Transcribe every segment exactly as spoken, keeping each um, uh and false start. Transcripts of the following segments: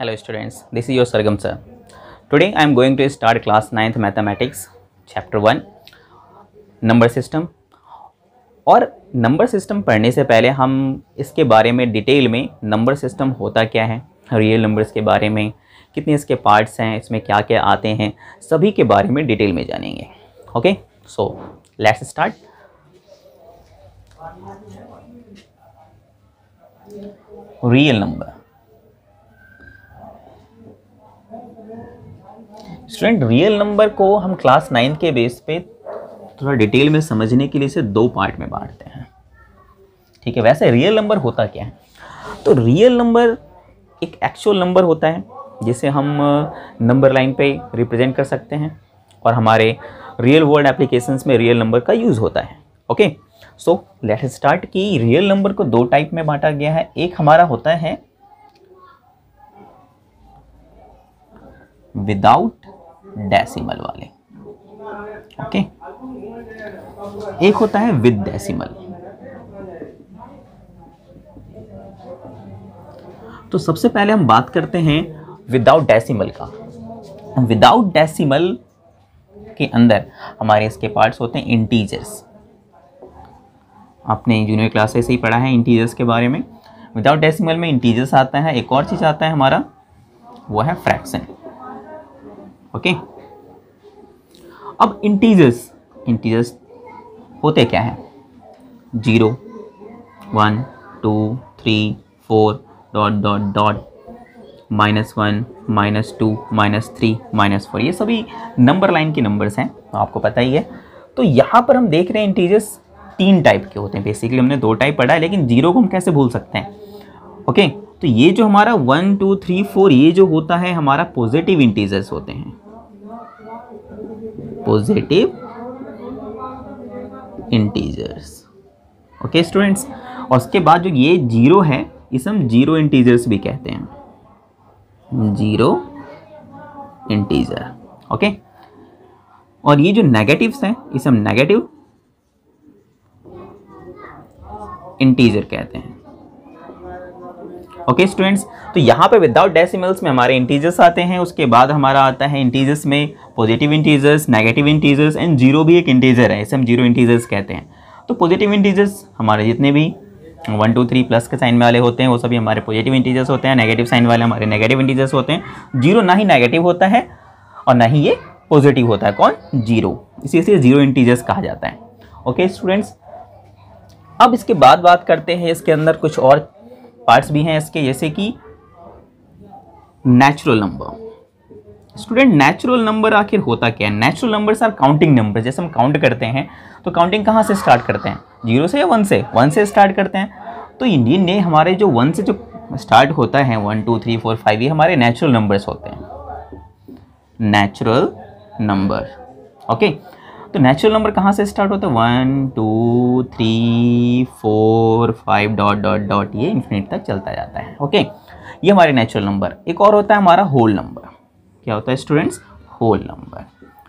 Hello students, this is your Sargam Sir. Today I am going to start class ninth mathematics chapter one number system. और number system पढ़ने से पहले हम इसके बारे में डिटेल में नंबर सिस्टम होता क्या है, रियल नंबर्स के बारे में, कितने इसके पार्ट्स हैं, इसमें क्या क्या आते हैं, सभी के बारे में डिटेल में जानेंगे. Okay, so let's start. Real number. Student, real number को हम क्लास नाइन्थ के बेस पे थोड़ा डिटेल में समझने के लिए इसे दो पार्ट में बांटते हैं. ठीक है, वैसे रियल नंबर होता क्या है? तो रियल नंबर एक एक्चुअल नंबर होता है जिसे हम नंबर लाइन पे रिप्रेजेंट कर सकते हैं और हमारे रियल वर्ल्ड एप्लीकेशंस में रियल नंबर का यूज़ होता है. ओके, सो लेट्स स्टार्ट कि रियल नंबर को दो टाइप में बांटा गया है. एक हमारा होता है विदाउट डेसिमल वाले, ओके okay? एक होता है विद डेसिमल. तो सबसे पहले हम बात करते हैं विदाउट डेसिमल का. विदाउट डेसिमल के अंदर हमारे इसके पार्ट्स होते हैं इंटीजर्स. आपने जूनियर क्लासेस से ही पढ़ा है इंटीजर्स के बारे में. विदाउट डेसिमल में इंटीजर्स आता है, एक और चीज़ आता है हमारा, वो है फ्रैक्शन. ओके, अब इंटीजर्स इंटीजर्स होते क्या है? Zero, one, two, three, four, dot dot dot, minus one, minus two, minus three, minus four, ये सभी नंबर लाइन के नंबर्स हैं, तो आपको पता ही है. तो यहाँ पर हम देख रहे हैं इंटीजर्स तीन टाइप के होते हैं. बेसिकली हमने दो टाइप पढ़ा है, लेकिन जीरो को हम कैसे भूल सकते हैं? ओके, तो ये जो हमारा वन, टू, थ्री, फोर, ये जो होता है हमारा पॉजिटिव इंटीजर्स होते हैं. Positive integers. ओके स्टूडेंट्स, और उसके बाद जो ये जीरो है इसे हम जीरो इंटीजर्स भी कहते हैं. Zero integer. ओके, और ये जो नेगेटिव्स हैं इसे हम नेगेटिव इंटीजर कहते हैं. ओके स्टूडेंट्स, तो यहाँ पे विदाउट डेसिमल्स में हमारे इंटीजर्स आते हैं. उसके बाद हमारा आता है इंटीजर्स में positive integers, negative integers and zero भी एक इंटीजर है, इसे हम जीरो इंटीजर्स कहते हैं. तो पॉजिटिव इंटीजर्स हमारे जितने भी वन टू थ्री प्लस के साइन वाले होते हैं वो सभी हमारे पॉजिटिव इंटीजर्स होते हैं. नेगेटिव साइन वाले हमारे नेगेटिव इंटीजर्स होते हैं. जीरो ना ही नेगेटिव होता है और ना ही ये पॉजिटिव होता है. कौन? जीरो. इसी से जीरो इंटीजर्स कहा जाता है. ओके स्टूडेंट्स, अब इसके बाद बात करते हैं इसके अंदर कुछ और पार्ट्स भी हैं इसके, जैसे कि natural number. Student, natural number आखिर होता क्या है? Natural numbers are counting number. जैसे हम काउंट करते हैं तो काउंटिंग कहाँ से स्टार्ट करते हैं? जीरो से या वन से? वन से स्टार्ट करते हैं. तो इंडियन ने हमारे जो वन से जो स्टार्ट होता है, one two three four five, ये हमारे नेचुरल नंबर्स होते हैं. Natural number. ओके, तो नेचुरल नंबर कहाँ से स्टार्ट होता है? One two three four five dot dot dot, ये इन्फिनिट तक चलता जाता है. ओके, ये हमारे नेचुरल नंबर. एक और होता है हमारा होल नंबर. क्या होता है students? Whole number.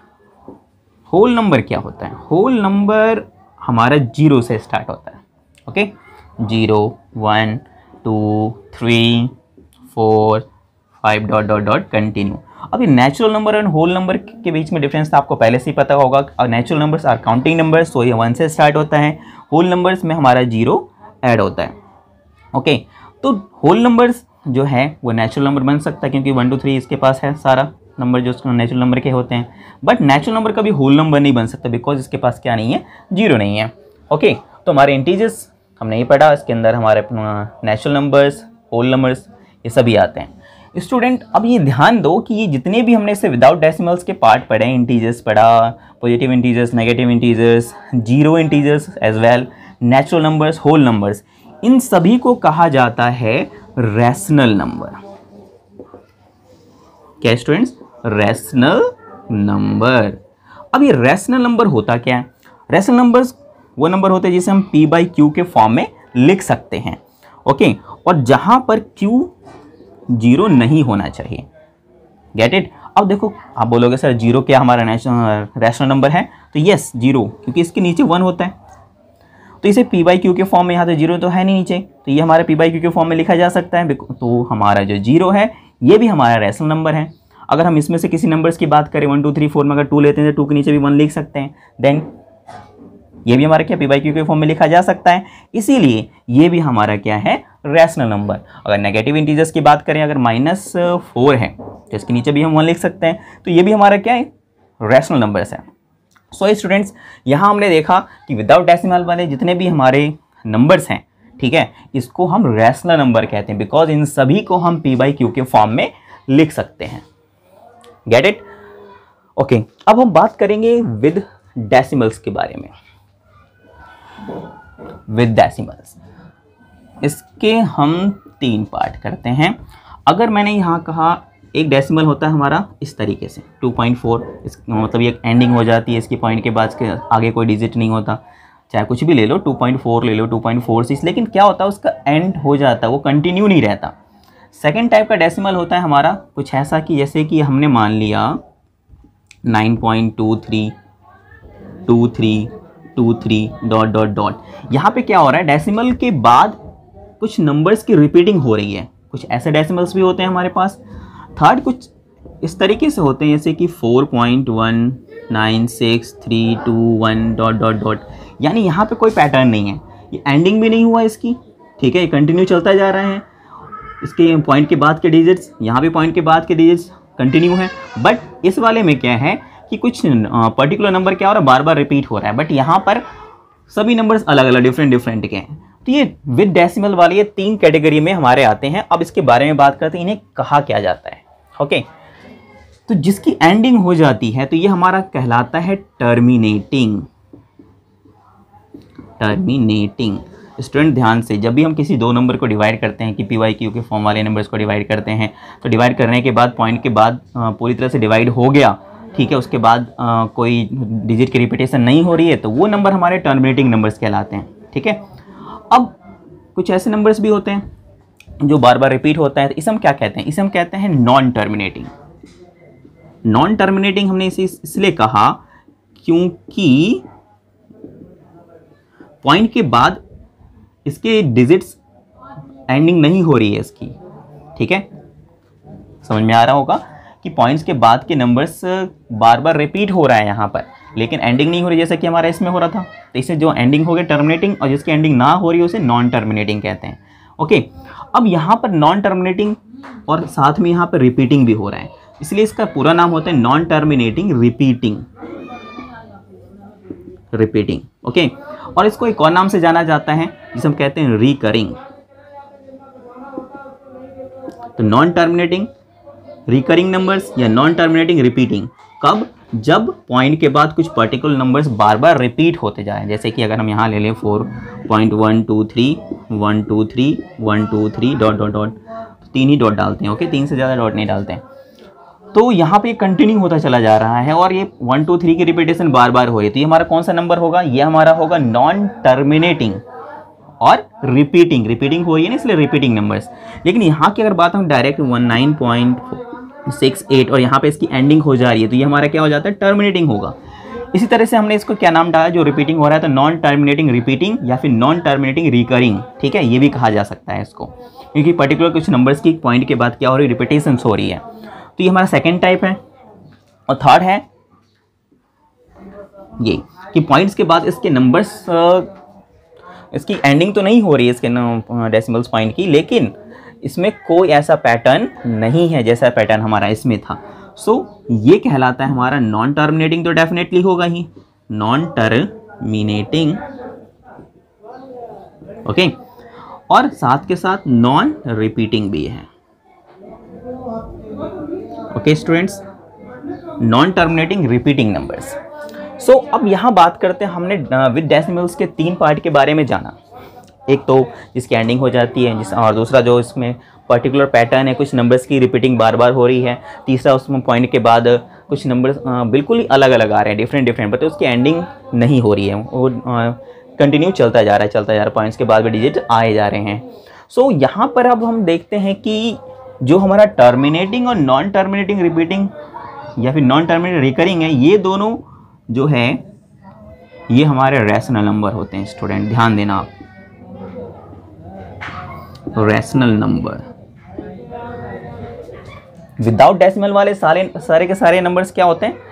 Whole number क्या होता है? होल नंबर हमारा जीरो से स्टार्ट होता है. Okay, zero, one, two, three, four, five dot dot dot continue. अभी नेचुरल नंबर और होल नंबर के बीच में डिफरेंस तो आपको पहले से ही पता होगा. और natural numbers are counting numbers, तो ये वन से स्टार्ट होता है. होल नंबर्स में हमारा जीरो ऐड होता है. ओके, तो होल नंबर्स जो है वो नेचुरल नंबर बन सकता है क्योंकि वन टू थ्री इसके पास है सारा नंबर जो नेचुरल नंबर के होते हैं. बट नेचुरल नंबर कभी होल नंबर नहीं बन सकता बिकॉज इसके पास क्या नहीं है? जीरो नहीं है. ओके, तो हमारे इंटीजर्स हमने ये पढ़ा, इसके अंदर हमारे नेचुरल नंबर्स, होल नंबर्स, ये सभी आते हैं. स्टूडेंट, अब ये ध्यान दो कि ये जितने भी हमने इसे विदाउट डेसिमल्स के पार्ट पढ़े, इंटीजर्स पढ़ा, positive integers, negative integers, zero integers as well, natural numbers, whole numbers, इन सभी को कहा जाता है रैशनल नंबर. क्या स्टूडेंट्स? Rational number. अब ये रैशनल नंबर होता क्या है? रैशनल नंबर्स वो नंबर होते हैं जिसे हम पी बाई क्यू के फॉर्म में लिख सकते हैं. ओके, और जहां पर क्यू जीरो नहीं होना चाहिए. Get it? अब देखो, आप बोलोगे सर जीरो क्या हमारा रैशनल नंबर है? तो यस, जीरो, क्योंकि इसके नीचे वन होता है. तो इसे पी बाई क्यू के फॉर्म में, यहाँ तो जीरो तो है नहीं नीचे, तो ये हमारे पी बाई क्यू के फॉर्म में लिखा जा सकता है. तो हमारा जो जीरो है ये भी हमारा रैशनल नंबर है। अगर हम इसमें से किसी नंबर्स की बात करें वन टू थ्री फोर में अगर टू लेते हैं तो टू के नीचे भी वन लिख सकते हैं, देन ये भी हमारा क्या पी बाई क्यू के फॉर्म में लिखा जा सकता है, इसीलिए ये भी हमारा क्या है रैशनल नंबर। अगर नेगेटिव इंटीजर्स की बात करें, अगर माइनस फोर है तो इसके नीचे भी हम वन लिख सकते हैं, तो ये भी हमारा क्या है रैशनल नंबर्स है। सो स्टूडेंट्स, यहाँ हमने देखा कि विदाउट डेसिमल वाले जितने भी हमारे नंबर्स हैं, ठीक है, इसको हम रैशनल नंबर कहते हैं, बिकॉज इन सभी को हम पी बाई क्यू के फॉर्म में लिख सकते हैं। Get it? ओके, अब हम बात करेंगे विद डेसिमल्स के बारे में। विद डेसिमल्स इसके हम तीन पार्ट करते हैं। अगर मैंने यहाँ कहा एक डेसिमल होता है हमारा इस तरीके से टू पॉइंट फोर, इस मतलब ये एंडिंग हो जाती है, इसकी पॉइंट के बाद के आगे कोई डिजिट नहीं होता, चाहे कुछ भी ले लो, टू पॉइंट फोर ले लो, टू पॉइंट फोर सिक्स, लेकिन क्या होता है उसका एंड हो जाता है, वो कंटिन्यू नहीं रहता। सेकेंड टाइप का डेसिमल होता है हमारा कुछ ऐसा कि जैसे कि हमने मान लिया nine point two three two three two three dot dot dot. यहाँ पे क्या हो रहा है, डेसिमल के बाद कुछ नंबर्स की रिपीटिंग हो रही है। कुछ ऐसे डेसिमल्स भी होते हैं हमारे पास। थर्ड कुछ इस तरीके से होते हैं जैसे कि four point one nine six three two one dot dot dot, यानी यहाँ पे कोई पैटर्न नहीं है, ये एंडिंग भी नहीं हुआ इसकी, ठीक है, ये कंटिन्यू चलता जा रहा है। इसके पॉइंट के बाद के डिजिट्स, यहाँ पे पॉइंट के बाद के डिजिट्स कंटिन्यू है। बट इस वाले में क्या है कि कुछ पर्टिकुलर नंबर क्या हो रहा है, बार बार रिपीट हो रहा है, बट यहाँ पर सभी नंबर्स अलग अलग डिफरेंट डिफरेंट के हैं। तो ये विद डेसिमल वाले ये तीन कैटेगरी में हमारे आते हैं। अब इसके बारे में बात करते हैं, इन्हें कहा क्या जाता है। ओके, तो जिसकी एंडिंग हो जाती है तो ये हमारा कहलाता है टर्मिनेटिंग। टर्मिनेटिंग स्टूडेंट ध्यान से, जब भी हम किसी दो नंबर को डिवाइड करते हैं कि पी वाई क्यू के फॉर्म वाले नंबर्स को डिवाइड करते हैं, तो डिवाइड करने के बाद पॉइंट के बाद पूरी तरह से डिवाइड हो गया, ठीक है, उसके बाद आ, कोई डिजिट की रिपीटेशन नहीं हो रही है, तो वो नंबर हमारे टर्मिनेटिंग नंबर्स कहलाते हैं। ठीक है, अब कुछ ऐसे नंबर्स भी होते हैं जो बार बार रिपीट होता है, तो इसे हम क्या कहते हैं, इसे हम कहते हैं नॉन टर्मिनेटिंग। नॉन टर्मिनेटिंग हमने इसे इसलिए कहा क्योंकि पॉइंट के बाद इसके डिजिट्स एंडिंग नहीं हो रही है इसकी। ठीक है, समझ में आ रहा होगा कि पॉइंट्स के बाद के नंबर्स बार बार रिपीट हो रहा है यहाँ पर, लेकिन एंडिंग नहीं हो रही, जैसे कि हमारा इसमें हो रहा था। तो इसे जो एंडिंग हो गया टर्मिनेटिंग, और जिसकी एंडिंग ना हो रही है उसे नॉन टर्मिनेटिंग कहते हैं। ओके, अब यहाँ पर नॉन टर्मिनेटिंग और साथ में यहाँ पर रिपीटिंग भी हो रहा है, इसलिए इसका पूरा नाम होता है non terminating repeating. Repeating okay, और इसको एक और नाम से जाना जाता है जिसे हम कहते हैं रिकरिंग। तो नॉन टर्मिनेटिंग रिकरिंग नंबर्स या नॉन टर्मिनेटिंग रिपीटिंग कब, जब पॉइंट के बाद कुछ पर्टिकुलर नंबर्स बार बार रिपीट होते जाएं। जैसे कि अगर हम यहाँ ले लें four point one two three one two three one two three dot dot dot, तीन ही डॉट डालते हैं। ओके, तीन से ज़्यादा डॉट नहीं डालते हैं। तो यहाँ पे कंटिन्यू होता चला जा रहा है और ये वन टू थ्री की रिपीटेशन बार बार हो रही है, तो ये हमारा कौन सा नंबर होगा, ये हमारा होगा नॉन टर्मिनेटिंग और रिपीटिंग। रिपीटिंग हो रही है ना, इसलिए रिपीटिंग नंबर्स। लेकिन यहाँ की अगर बात हम direct one nine point six eight और यहाँ पे इसकी एंडिंग हो जा रही है, तो ये हमारा क्या हो जाता है, टर्मिनेटिंग होगा। इसी तरह से हमने इसको क्या नाम डाला, जो रिपीटिंग हो रहा है, तो नॉन टर्मिनेटिंग रिपीटिंग या फिर नॉन टर्मिनेटिंग रिकरिंग। ठीक है, ये भी कहा जा सकता है इसको, क्योंकि पर्टिकुलर कुछ नंबर्स की पॉइंट के बाद क्या हो रही है, रिपीटेशन हो रही है। तो ये हमारा सेकेंड टाइप है। और थर्ड है ये कि पॉइंट्स के बाद इसके नंबर्स, इसकी एंडिंग तो नहीं हो रही है इसके डेसिमल्स पॉइंट की, लेकिन इसमें कोई ऐसा पैटर्न नहीं है जैसा पैटर्न हमारा इसमें था। सो so, ये कहलाता है हमारा नॉन टर्मिनेटिंग, तो डेफिनेटली होगा ही नॉन टर्मिनेटिंग। ओके, और साथ के साथ नॉन रिपीटिंग भी है। Okay students, non terminating repeating numbers. So अब यहाँ बात करते हैं, हमने विद डेसिमल्स के तीन पार्ट के बारे में जाना। एक तो जिसकी एंडिंग हो जाती है, जिस और दूसरा जो इसमें पर्टिकुलर पैटर्न है, कुछ नंबर्स की रिपीटिंग बार बार हो रही है। तीसरा उसमें पॉइंट के बाद कुछ नंबर्स बिल्कुल ही अलग अलग आ रहे हैं, डिफरेंट डिफरेंट, बट उसकी एंडिंग नहीं हो रही है, वो कंटिन्यू चलता जा रहा है चलता जा रहा है पॉइंट्स के बाद भी डिजिट आए जा रहे हैं। सो so, यहाँ पर अब हम देखते हैं कि जो हमारा टर्मिनेटिंग और नॉन टर्मिनेटिंग रिपीटिंग या फिर नॉन टर्मिनेटिंग रिकरिंग है, ये दोनों जो है ये हमारे रैशनल नंबर होते हैं। स्टूडेंट ध्यान देना आप, रैशनल नंबर। विदाउट डेसिमल वाले सारे सारे के सारे नंबर्स क्या होते हैं,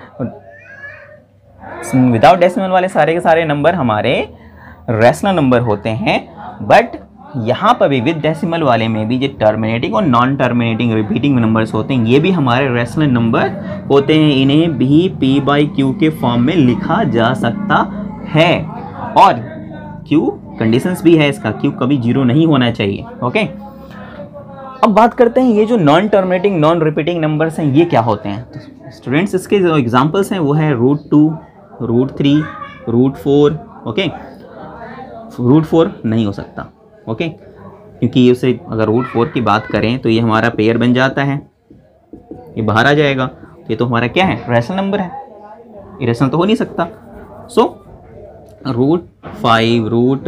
विदाउट डेसिमल वाले सारे के सारे नंबर हमारे रैशनल नंबर होते हैं। बट यहाँ पर भी विद डेसिमल वाले में भी जो टर्मिनेटिंग और नॉन टर्मिनेटिंग रिपीटिंग नंबर्स होते हैं, ये भी हमारे रैशनल नंबर होते हैं। इन्हें भी पी बाई क्यू के फॉर्म में लिखा जा सकता है, और क्यू कंडीशंस भी है इसका, क्यू कभी जीरो नहीं होना चाहिए। ओके, अब बात करते हैं ये जो non terminating non repeating numbers हैं ये क्या होते हैं। तो स्टूडेंट्स इसके जो एग्जांपल्स हैं वो है root two, root three, root four. Okay, root four नहीं हो सकता, ओके okay? क्योंकि उसे अगर रूट फोर की बात करें तो ये हमारा पेयर बन जाता है, ये बाहर आ जाएगा, तो ये तो हमारा क्या है, रैशनल नंबर है, इरेशनल तो हो नहीं सकता। So root five, root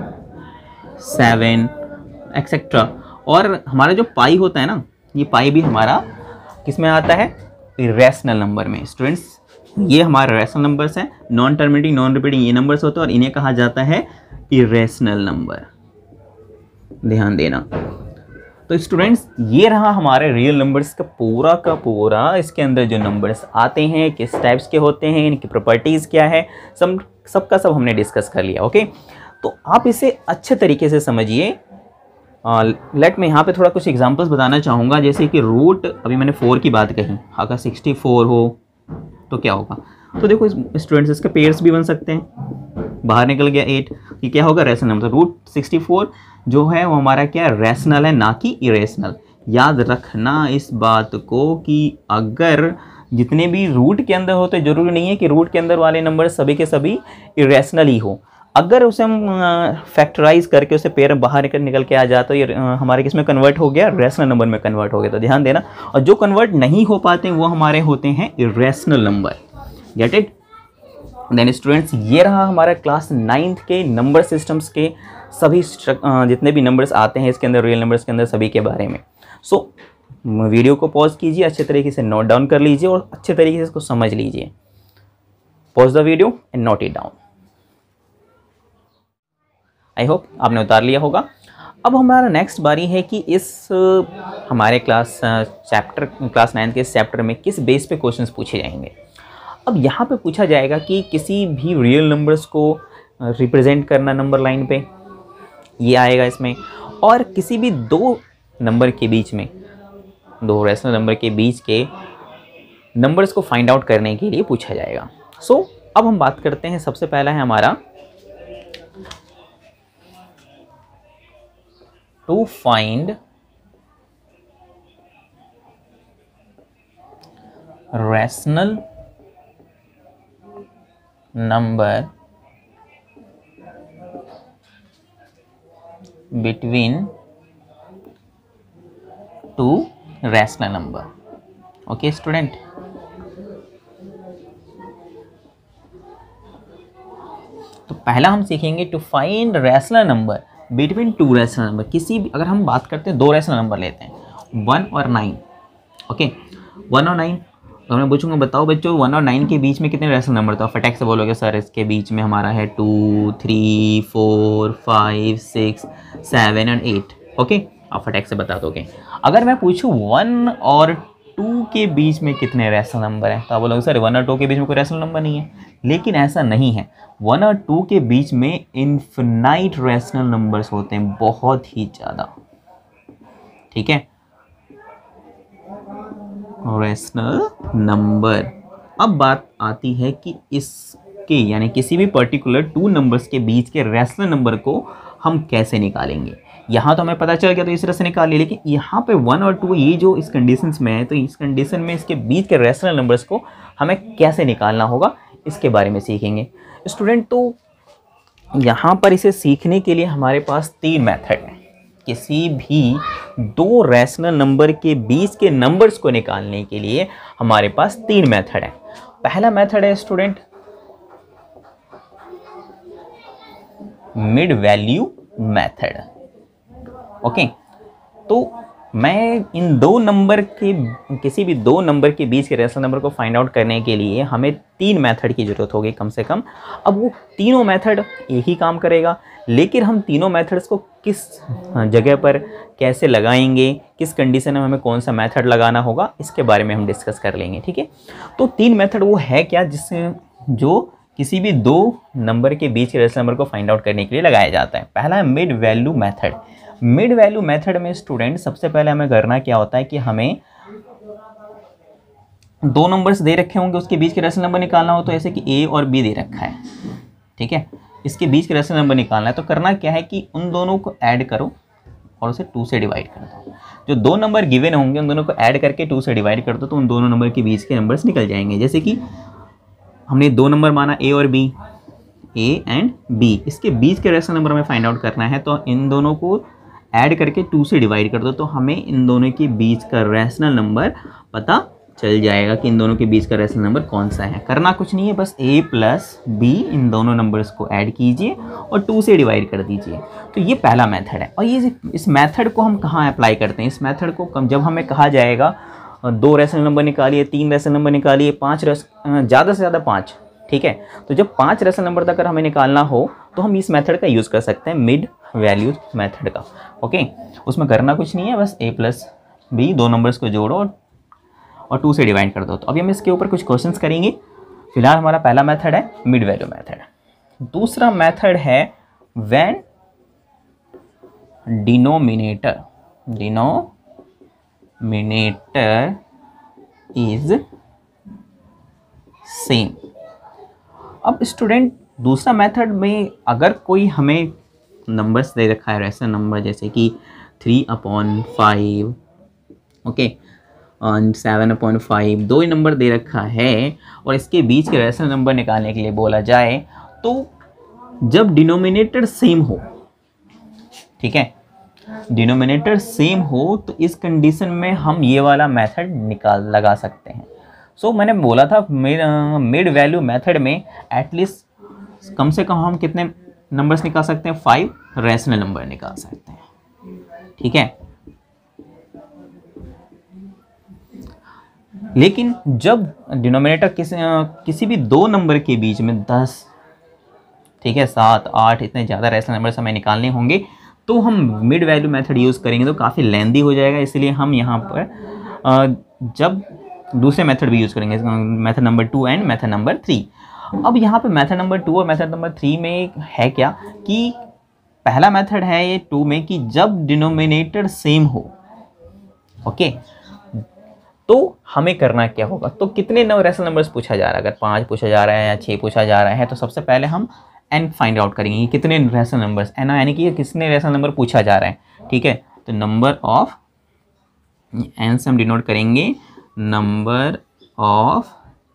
seven etcetera. और हमारा जो पाई होता है ना, ये पाई भी हमारा किस में आता है, इरेशनल नंबर में। स्टूडेंट्स ये हमारे रैशनल नंबर्स हैं, नॉन टर्मिनेटिंग नॉन रिपीटिंग ये नंबर्स होते हैं, और इन्हें कहा जाता है इरेशनल नंबर, ध्यान देना। तो स्टूडेंट्स ये रहा हमारे रियल नंबर्स का पूरा का पूरा, इसके अंदर जो नंबर्स आते हैं किस टाइप्स के होते हैं, इनकी प्रॉपर्टीज़ क्या है, सब सबका सब हमने डिस्कस कर लिया। ओके, तो आप इसे अच्छे तरीके से समझिए। लेट मैं यहाँ पे थोड़ा कुछ एग्जांपल्स बताना चाहूँगा, जैसे कि रूट, अभी मैंने फोर की बात कही, अगर सिक्सटी फोर हो तो क्या होगा। तो देखो स्टूडेंट्स इसके पेयर्स भी बन सकते हैं, बाहर निकल गया एट, ये क्या होगा, rational number. Root sixty four जो है वो हमारा क्या है, रैशनल है, ना कि इरेशनल। याद रखना इस बात को कि अगर जितने भी रूट के अंदर होते, जरूरी नहीं है कि रूट के अंदर वाले नंबर सभी के सभी इरेशनल ही हो। अगर उसे हम फैक्टराइज करके उसे पेयर बाहर निकल निकल के आ जाए तो ये हमारे किस में कन्वर्ट हो गया, रैशनल नंबर में कन्वर्ट हो गया। तो ध्यान देना, और जो कन्वर्ट नहीं हो पाते वो हमारे होते हैं irrational number. Get it. Then students ये रहा हमारा क्लास नाइन्थ के नंबर सिस्टम्स के सभी जितने भी नंबर्स आते हैं इसके अंदर, रियल नंबर्स के अंदर, सभी के बारे में। सो so, वीडियो को पॉज कीजिए, अच्छे तरीके से नोट डाउन कर लीजिए और अच्छे तरीके से इसको समझ लीजिए। Pause the video and note it down. I hope आपने उतार लिया होगा। अब हमारा नेक्स्ट बारी है कि इस हमारे क्लास चैप्टर क्लास नाइन्थ के चैप्टर में किस बेस पे क्वेश्चंस पूछे जाएंगे। अब यहाँ पे पूछा जाएगा कि किसी भी रियल नंबर्स को रिप्रेजेंट करना नंबर लाइन पे, ये आएगा इसमें, और किसी भी दो नंबर के बीच में, दो रैशनल नंबर के बीच के नंबर्स को फाइंड आउट करने के लिए पूछा जाएगा। सो so, अब हम बात करते हैं, सबसे पहला है हमारा to find rational number between two rational number। Okay student, तो पहला हम सीखेंगे to find rational number between two rational number. किसी भी, अगर हम बात करते हैं दो रैशनल नंबर लेते हैं, वन और नाइन। ओके, वन और नाइन, तो मैं पूछूंगा बताओ बच्चों वन और नाइन के बीच में कितने रैशनल नंबर, तो फटाक से बोलोगे सर इसके बीच में हमारा है two, three, four, five, six, seven and eight. Okay, आप फटाक से बता दोगे। अगर मैं पूछूं वन और टू के बीच में कितने रैशनल नंबर हैं, तो आप बोलोगे सर वन और टू के बीच में कोई रैशनल नंबर नहीं है। लेकिन ऐसा नहीं है, वन और टू के बीच में इन्फिनाइट रैशनल नंबर्स होते हैं, बहुत ही ज़्यादा। ठीक है, रैशनल नंबर। अब बात आती है कि इसके यानी किसी भी पर्टिकुलर टू नंबर्स के बीच के रैशनल नंबर को हम कैसे निकालेंगे। यहाँ तो हमें पता चल गया तो इस तरह से निकाल लिया, लेकिन यहाँ पे वन और टू ये जो इस कंडीशंस में है, तो इस कंडीशन में इसके बीच के रैशनल नंबर्स को हमें कैसे निकालना होगा, इसके बारे में सीखेंगे स्टूडेंट। तो यहाँ पर इसे सीखने के लिए हमारे पास तीन मेथड हैं। किसी भी दो रैशनल नंबर के बीच के नंबर्स को निकालने के लिए हमारे पास तीन मेथड है। पहला मेथड है student mid value method. Okay, तो मैं इन दो नंबर के किसी भी दो नंबर के बीच के रेशनल नंबर को फाइंड आउट करने के लिए हमें तीन मेथड की ज़रूरत होगी कम से कम। अब वो तीनों मेथड एक ही काम करेगा, लेकिन हम तीनों मेथड्स को किस जगह पर कैसे लगाएंगे, किस कंडीशन में हमें कौन सा मेथड लगाना होगा, इसके बारे में हम डिस्कस कर लेंगे। ठीक है, तो तीन मेथड वो है क्या जिससे जो किसी भी दो नंबर के बीच के रेशनल नंबर को फाइंड आउट करने के लिए लगाया जाता है। पहला है mid value method. Mid value method में स्टूडेंट सबसे पहले हमें करना क्या होता है कि हमें दो नंबर्स दे रखे होंगे, उसके बीच के रेशनल नंबर निकालना हो, तो ऐसे कि ए और बी दे रखा है। ठीक है, इसके बीच के रेशनल नंबर निकालना है, तो करना क्या है कि उन दोनों को ऐड करो और उसे टू से डिवाइड कर दो। जो दो नंबर गिवन होंगे उन दोनों को ऐड करके टू से डिवाइड कर दो, तो उन दोनों नंबर के बीच के नंबर्स निकल जाएंगे। जैसे कि हमने दो नंबर माना ए और बी, ए एंड बी, इसके बीच के रेशनल नंबर हमें फाइंड आउट करना है, तो इन दोनों को ऐड करके टू से डिवाइड कर दो, तो हमें इन दोनों के बीच का रेशनल नंबर पता चल जाएगा कि इन दोनों के बीच का रेशनल नंबर कौन सा है। करना कुछ नहीं है, बस a प्लस बी इन दोनों नंबर्स को ऐड कीजिए और टू से डिवाइड कर दीजिए। तो ये पहला मेथड है। और ये इस मेथड को हम कहाँ अप्लाई करते हैं? इस मेथड को कम जब हमें कहा जाएगा दो रेशनल नंबर निकालिए, तीन रेशनल नंबर निकालिए, पाँच रेस ज़्यादा से ज़्यादा पाँच। ठीक है, तो जब पाँच रेशनल नंबर तक अगर हमें निकालना हो तो हम इस मेथड का यूज़ कर सकते हैं, मिड वैल्यू मेथड का। ओके, उसमें करना कुछ नहीं है, बस a प्लस बी दो नंबर्स को जोड़ो और टू से डिवाइड कर दो। तो अभी हम इसके ऊपर कुछ क्वेश्चंस करेंगे। फिलहाल हमारा पहला मेथड है मिड वैल्यू मेथड। दूसरा मेथड है when denominator denominator is same. अब स्टूडेंट दूसरा मेथड में अगर कोई हमें नंबर्स दे रखा है रेशनल नंबर, जैसे कि three upon five, okay, seven upon five, दो ही नंबर दे रखा है और इसके बीच के रेशनल नंबर निकालने के लिए बोला जाए, तो जब डिनोमिनेटर सेम हो, ठीक है, डिनोमिनेटर सेम हो, तो इस कंडीशन में हम ये वाला मेथड निकाल लगा सकते हैं। सो so, मैंने बोला था मिड वैल्यू मेथड में एटलीस्ट कम से कम हम कितने नंबर्स निकाल सकते हैं? फाइव रेशनल नंबर निकाल सकते हैं। ठीक है, लेकिन जब डिनोमिनेटर किसी किसी भी दो नंबर के बीच में दस, ठीक है, सात, आठ, इतने ज़्यादा रेशनल नंबर्स हमें निकालने होंगे, तो हम मिड वैल्यू मेथड यूज़ करेंगे, तो काफ़ी लेंदी हो जाएगा। इसलिए हम यहाँ पर जब दूसरे मेथड भी यूज़ करेंगे, method number two and method number three. अब यहाँ पे मेथड नंबर टू और मेथड नंबर थ्री में है क्या कि पहला मेथड है ये टू में कि जब डिनोमिनेटर सेम हो, ओके, तो हमें करना क्या होगा? तो कितने नंबर रेशनल नंबर्स पूछा जा रहा है? अगर पाँच पूछा जा रहा है या छः पूछा जा रहा है, तो सबसे पहले हम एन फाइंड आउट करेंगे, कितने रेशनल नंबर्स, एन यानी कि कितने रेशनल नंबर पूछा जा रहा है। ठीक है, तो नंबर ऑफ एन से हम डिनोट करेंगे नंबर ऑफ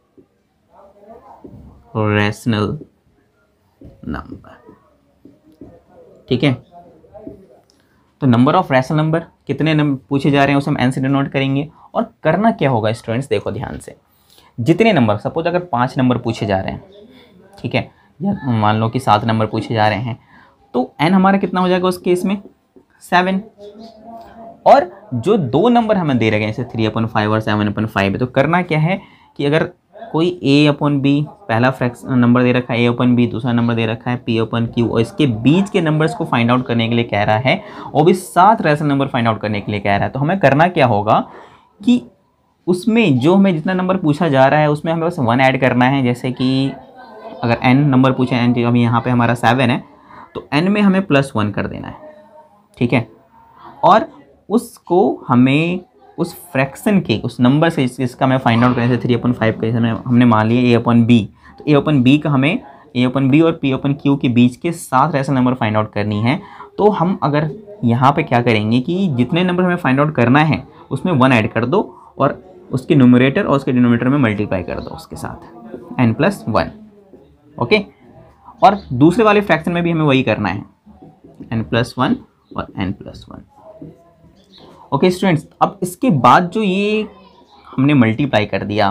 रेशनल नंबर। ठीक है, तो नंबर ऑफ रेशनल नंबर कितने नंबर पूछे जा रहे हैं उसे हम एन से डिनोट करेंगे। और करना क्या होगा स्टूडेंट्स, देखो ध्यान से, जितने नंबर, सपोज अगर पाँच नंबर पूछे जा रहे हैं, ठीक है, या मान लो कि सात नंबर पूछे जा रहे हैं, तो एन हमारा कितना हो जाएगा उस केस में? सेवन। और जो दो नंबर हमें दे रहे हैं, जैसे थ्री अपॉन फाइव और सेवन अपॉन फाइव है, तो करना क्या है कि अगर कोई ए अपॉन बी, पहला फ्रैक्स नंबर दे रखा है ए अपॉन बी, दूसरा नंबर दे रखा है पी अपॉन क्यू, और इसके बीच के नंबर्स को फाइंड आउट करने के लिए कह रहा है, और भी सात रेशनल नंबर फाइंड आउट करने के लिए कह रहा है, तो हमें करना क्या होगा कि उसमें जो हमें जितना नंबर पूछा जा रहा है उसमें हमें बस वन ऐड करना है। जैसे कि अगर एन नंबर पूछे, एन अभी यहाँ पे हमारा सेवन है, तो एन में हमें प्लस वन कर देना है। ठीक है, और उसको हमें उस फ्रैक्शन के, उस नंबर से इसका हमें फाइंड आउट करना है, थ्री अपन फाइव का हमने हमने मान लिया ए अपन बी, तो ए अपन बी का हमें ए अपन बी और पी अपन क्यू के बीच के सात रेशनल नंबर फाइंड आउट करनी है। तो हम अगर यहाँ पे क्या करेंगे कि जितने नंबर हमें फाइंड आउट करना है उसमें वन ऐड कर दो और उसके न्यूमरेटर और उसके डिनोमिनेटर में मल्टीप्लाई कर दो उसके साथ एन प्लस वन। ओके, और दूसरे वाले फ्रैक्शन में भी हमें वही करना है, एन प्लस वन और N plus one. Okay students, अब इसके बाद जो ये हमने मल्टीप्लाई कर दिया,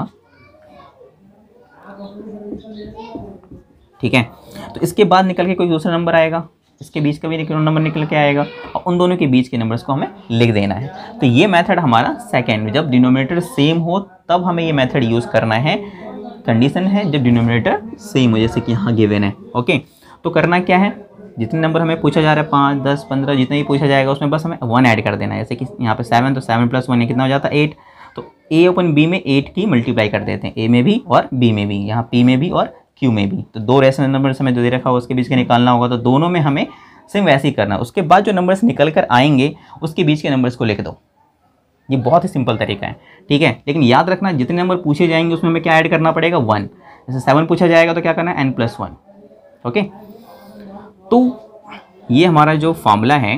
ठीक है, तो इसके बाद निकल के कोई दूसरा नंबर आएगा, इसके बीच का भी नंबर निकल के आएगा और उन दोनों के बीच के नंबर्स को हमें लिख देना है। तो ये मेथड हमारा सेकेंड, जब डिनोमिनेटर सेम हो तब हमें ये मेथड यूज़ करना है। कंडीशन है जब डिनोमिनेटर सेम हो, जैसे कि यहाँ गिवन है। ओके, तो करना क्या है, जितने नंबर हमें पूछा जा रहा है पाँच दस पंद्रह जितने भी पूछा जाएगा उसमें बस हमें वन ऐड कर देना है। जैसे कि यहाँ पे सेवन, तो सेवन प्लस वन कितना हो जाता है एट। तो ए अपन बी में एट की मल्टीप्लाई कर देते हैं, ए में भी और बी में भी, यहाँ पी में भी और क्यू में भी। तो दो रेशनल नंबर्स हमें जो दे रखा होगा उसके बीच के निकालना होगा, तो दोनों में हमें सेम वैसे ही करना है। उसके बाद जो नंबर्स निकल कर आएंगे उसके बीच के नंबर्स को लिख दो। ये बहुत ही सिंपल तरीका है, ठीक है। लेकिन याद रखना जितने नंबर पूछे जाएंगे उसमें हमें क्या ऐड करना पड़ेगा, वन। जैसे सेवन पूछा जाएगा तो क्या करना है, एन प्लस वन। ओके, तो ये हमारा जो फॉर्मूला है,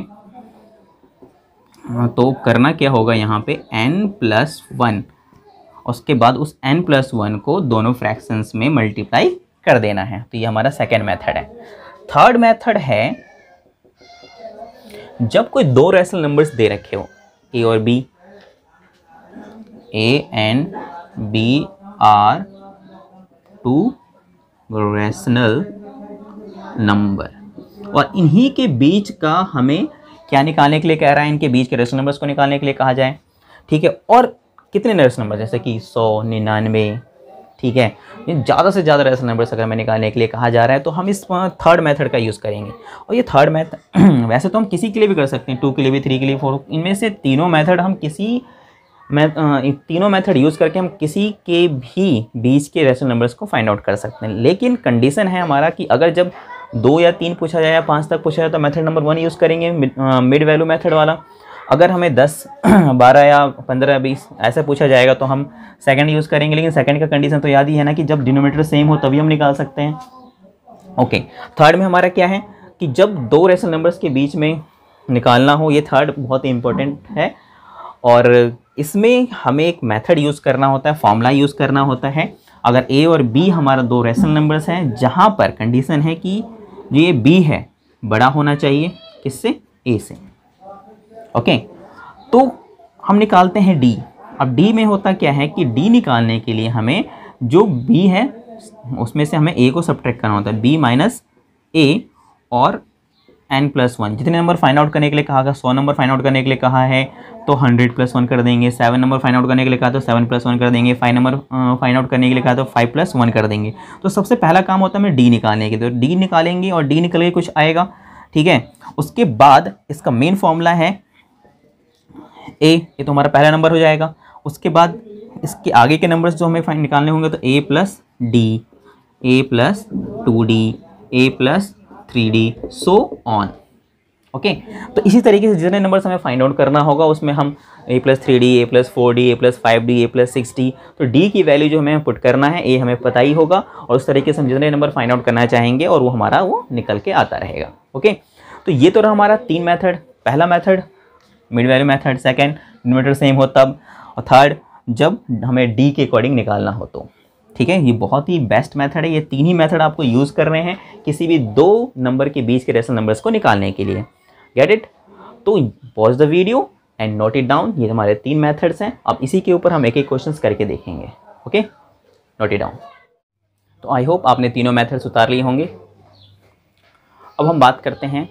तो करना क्या होगा यहाँ पे n प्लस वन, उसके बाद उस n प्लस वन को दोनों फ्रैक्शंस में मल्टीप्लाई कर देना है। तो ये हमारा सेकेंड मेथड है। थर्ड मेथड है जब कोई दो रैशनल नंबर्स दे रखे हो, a और b, a and b are two rational number, और इन्हीं के बीच का हमें क्या निकालने के लिए कह रहा है, इनके बीच के रेशनल नंबर्स को निकालने के लिए कहा जाए, ठीक है। और कितने रेशनल नंबर, जैसे कि सौ, निन्यानवे, ठीक है, ज़्यादा से ज़्यादा रेशनल नंबर्स अगर हमें निकालने के लिए कहा जा रहा है तो हम इस थर्ड मेथड का यूज़ करेंगे। और ये थर्ड मेथड वैसे तो हम किसी के लिए भी कर सकते हैं, टू के लिए भी, थ्री के लिए, फोर, इनमें से तीनों मेथड हम किसी मैं तीनों मेथड यूज़ करके हम किसी के भी बीच के रेशनल नंबर्स को फाइंड आउट कर सकते हैं। लेकिन कंडीशन है हमारा कि अगर जब दो या तीन पूछा जाए या पाँच तक पूछा जाए तो मेथड नंबर वन यूज़ करेंगे, मिड वैल्यू मेथड वाला। अगर हमें दस, बारह या पंद्रह, बीस ऐसे पूछा जाएगा तो हम सेकंड यूज़ करेंगे। लेकिन सेकंड का कंडीशन तो याद ही है ना कि जब डिनोमिनेटर सेम हो तभी हम निकाल सकते हैं। ओके, थर्ड में हमारा क्या है कि जब दो रेशनल नंबर्स के बीच में निकालना हो, ये थर्ड बहुत ही इंपॉर्टेंट है। और इसमें हमें एक मेथड यूज़ करना होता है, फॉर्मूला यूज़ करना होता है। अगर ए और बी हमारा दो रेशनल नंबर्स हैं जहाँ पर कंडीशन है कि जो ये बी है बड़ा होना चाहिए किससे, ए से। ओके, तो हम निकालते हैं डी। अब डी में होता क्या है कि डी निकालने के लिए हमें जो बी है उसमें से हमें ए को सब्ट्रैक्ट करना होता है, बी माइनस ए और एन प्लस वन। जितने नंबर फाइंड आउट करने के लिए कहा गया, सौ नंबर फाइंड आउट करने के लिए कहा है तो हंड्रेड प्लस वन कर देंगे। सेवन नंबर फाइंड आउट करने के लिए कहा तो सेवन प्लस वन कर देंगे। फाइव नंबर फाइंड आउट करने के लिए कहा तो फाइव प्लस वन कर देंगे। तो सबसे पहला काम होता है हमें डी निकालने के, तो डी निकालेंगे और डी निकल के कुछ आएगा, ठीक है। उसके बाद इसका मेन फॉर्मूला है ए, ये तो हमारा पहला नंबर हो जाएगा। उसके बाद इसके आगे के नंबर्स जो हमें फाइंड निकालने होंगे तो A plus D, A plus two D, A plus three D, so on. Okay, तो इसी तरीके से जितने नंबर्स हमें फाइंड आउट करना होगा उसमें हम A plus three D, A plus four D, A plus five D, A plus six D, तो डी की वैल्यू जो हमें पुट करना है ए हमें पता ही होगा, और उस तरीके से हम जितने नंबर फाइंड आउट करना चाहेंगे और वो हमारा वो निकल के आता रहेगा। ओके, तो ये तो रहा हमारा तीन मेथड। पहला method mid value method, second denominator same हो तब, और थर्ड जब हमें डी के अकॉर्डिंग निकालना हो तो, ठीक है। ये बहुत ही बेस्ट मेथड है। ये तीन ही मेथड आपको यूज़ कर रहे हैं किसी भी दो नंबर के बीच के रेशनल नंबर्स को निकालने के लिए। Get it? तो pause the video and note it down. ये हमारे तीन मेथड्स हैं। अब इसी के ऊपर हम एक एक क्वेश्चंस करके देखेंगे। Okay, note it down. तो आई होप आपने तीनों मेथड्स उतार लिए होंगे। अब हम बात करते हैं,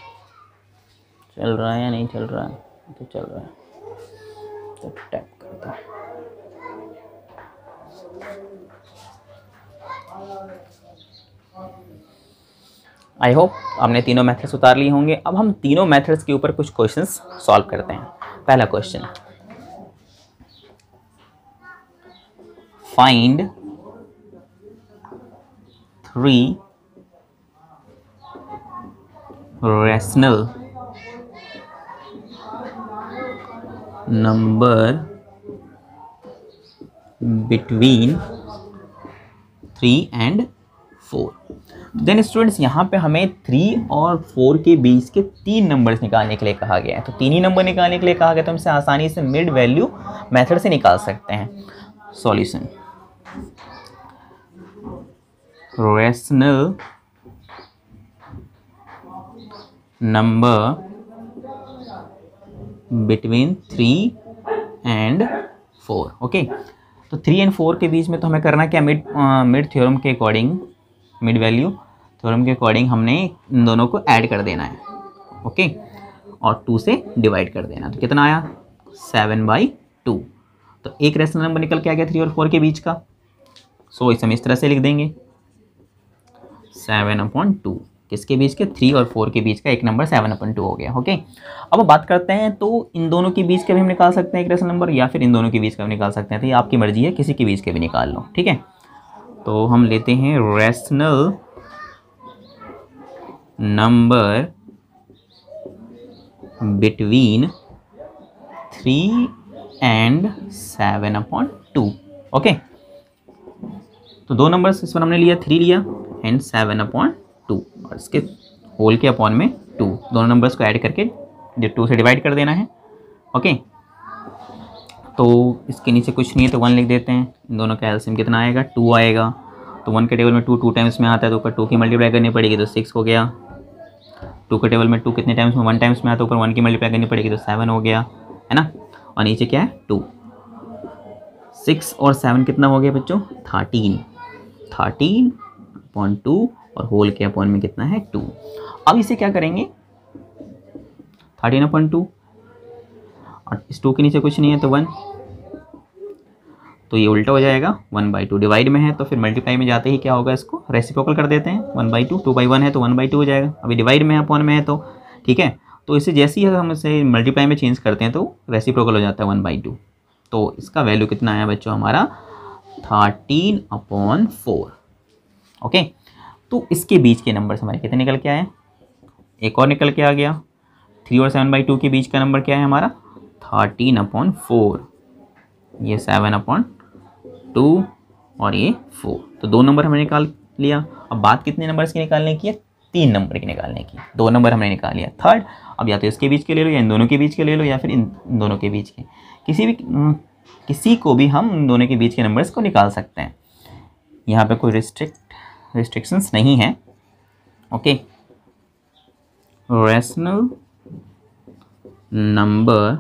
चल रहा है या नहीं चल रहा है, तो चल रहा है तो टैप करता है। आई होप आपने तीनों मेथड्स उतार लिए होंगे। अब हम तीनों मेथड्स के ऊपर कुछ क्वेश्चंस सॉल्व करते हैं। पहला question, find three rational number between three and four. Then students, यहाँ पे हमें थ्री और फोर के बीच के तीन नंबर्स निकालने के लिए कहा गया है। तो तीन ही नंबर निकालने के लिए कहा गया, तो हम इसे आसानी से मिड वैल्यू मेथड से निकाल सकते हैं। Solution, rational number between three and four. Okay, तो थ्री एंड फोर के बीच में तो हमें करना क्या, मिड मिड थ्योरम के अकॉर्डिंग मिड वैल्यू। थ्योरम के अकॉर्डिंग हमने इन दोनों को ऐड कर देना है, ओके, और टू से डिवाइड कर देना। तो कितना आया, सेवन बाई टू। तो एक रेशनल नंबर निकल के आ गया थ्री और फोर के बीच का। सो इसे हम इस तरह से लिख देंगे, सेवन अपॉन टू, किसके बीच के, थ्री और फोर के बीच का एक नंबर सेवन अपन टू हो गया, ओके। अब बात करते हैं, तो इन दोनों के बीच का भी हम निकाल सकते हैं एक रेशनल नंबर, या फिर इन दोनों के बीच का भी निकाल सकते हैं, तो ये आपकी मर्जी है, किसी के बीच के भी निकाल लो, ठीक है। तो हम लेते हैं rational number between three and seven upon two, okay. तो दो नंबर्स इस पर हमने लिया, थ्री लिया एंड सेवन अपॉन टू, और इसके होल के अपॉन में टू, दोनों नंबर्स को ऐड करके जो टू से डिवाइड कर देना है, ओके। तो इसके नीचे कुछ नहीं है तो वन लिख देते हैं। इन दोनों का एलसीएम कितना आएगा, टू आएगा। तो वन के टेबल में टू टू टाइम्स में आता है, तो ऊपर टू की मल्टीप्लाई करनी पड़ेगी, तो सिक्स हो गया। टू के टेबल में टू कितने टाइम्स में, वन टाइम्स में आता है, ऊपर वन की मल्टीप्लाई करनी पड़ेगी, तो सेवन हो गया, है ना। और नीचे क्या है, टू। सिक्स और सेवन कितना हो गया बच्चों, थर्टीन। थर्टीन अपॉन टू और होल के अपॉन में कितना है, टू। अब इसे क्या करेंगे, थर्टीन अपॉन टू, और इस टू के नीचे कुछ नहीं है तो वन, तो ये उल्टा हो जाएगा, वन बाई टू। डिवाइड में है तो फिर मल्टीप्लाई में जाते ही क्या होगा, इसको रेसिप्रोकल कर देते हैं, one by two, two by one है तो वन बाई टू हो जाएगा। अभी डिवाइड में है, अपॉन में है, तो ठीक है। तो इसे जैसे ही हम इसे मल्टीप्लाई में चेंज करते हैं तो रेसिप्रोकल हो जाता है वन बाई टू। तो इसका वैल्यू कितना आया बच्चों हमारा, थर्टीन अपॉन फोर, ओके। तो इसके बीच के नंबर हमारे कितने निकल के आए, एक और निकल के आ गया। थ्री और सेवन बाई टू के बीच का नंबर क्या है हमारा, थर्टीन अपॉन फोर, ये सेवन अपॉन टू और ये फोर। तो दो नंबर हमने निकाल लिया। अब बात कितने नंबर्स की निकालने की है, तीन नंबर की निकालने की। दो नंबर हमने निकाल लिया, थर्ड। अब या तो इसके बीच के ले लो, या इन दोनों के बीच के ले लो, या फिर इन दोनों के बीच के, किसी भी किसी को भी हम इन दोनों के बीच के नंबर्स को निकाल सकते हैं। यहाँ पे कोई रिस्ट्रिक्ट रिस्ट्रिक्शंस नहीं है, ओके। रेशनल नंबर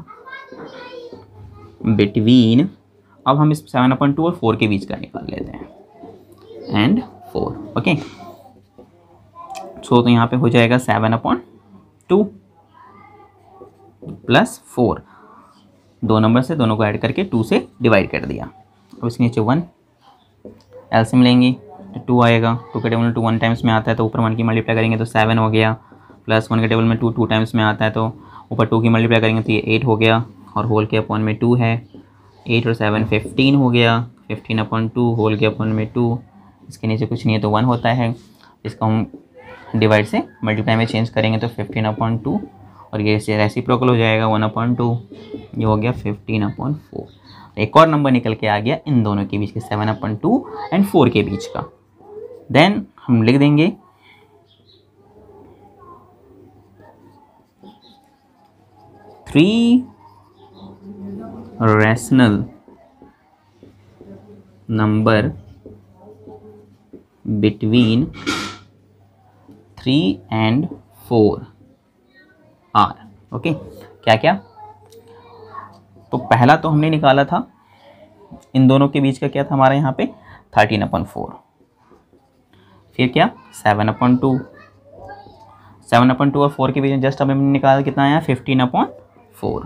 बिटवीन, अब हम इस सेवन अपॉइंट टू और फोर के बीच का निकाल लेते हैं, एंड फोर, ओके। सो तो यहाँ पे हो जाएगा seven upon two plus four, दो नंबर से दोनों को ऐड करके टू से डिवाइड कर दिया। अब इसके नीचे वन, एलसीएम लेंगे तो टू आएगा। टू के टेबल में टू वन टाइम्स में आता है, तो ऊपर वन की मल्टीप्लाई करेंगे तो सेवन हो गया, प्लस वन के टेबल में टू टू टाइम्स में आता है, तो ऊपर टू की मल्टीप्लाई करेंगे तो ये एट हो गया, और होल के अपॉन में टू है, एट और सेवन फिफ्टीन हो गया, फिफ्टीन अपॉन टू, होल के अपॉन में टू, इसके नीचे कुछ नहीं है तो वन होता है। इसको हम डिवाइड से मल्टीप्लाई में चेंज करेंगे तो फिफ्टीन अपॉन टू, और ये इससे रेसिप्रोकल हो जाएगा, वन अपॉन टू, ये हो गया फिफ्टीन अपॉन फोर। एक और नंबर निकल के आ गया इन दोनों के बीच के, seven upon two and four के बीच का। देन हम लिख देंगे three rational number between three and four are, okay. क्या क्या, तो पहला तो हमने निकाला था इन दोनों के बीच का, क्या था हमारा यहाँ पे थर्टीन अपॉन फोर, फिर क्या seven upon two, seven upon two और फोर के बीच में जस्ट अब हमने निकाला कितना आया, fifteen upon four,